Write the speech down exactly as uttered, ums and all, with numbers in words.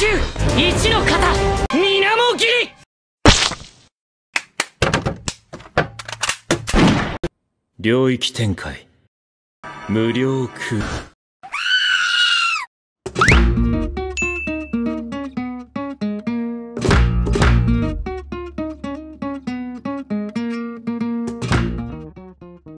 級一の型水面切り。 領域展開無料空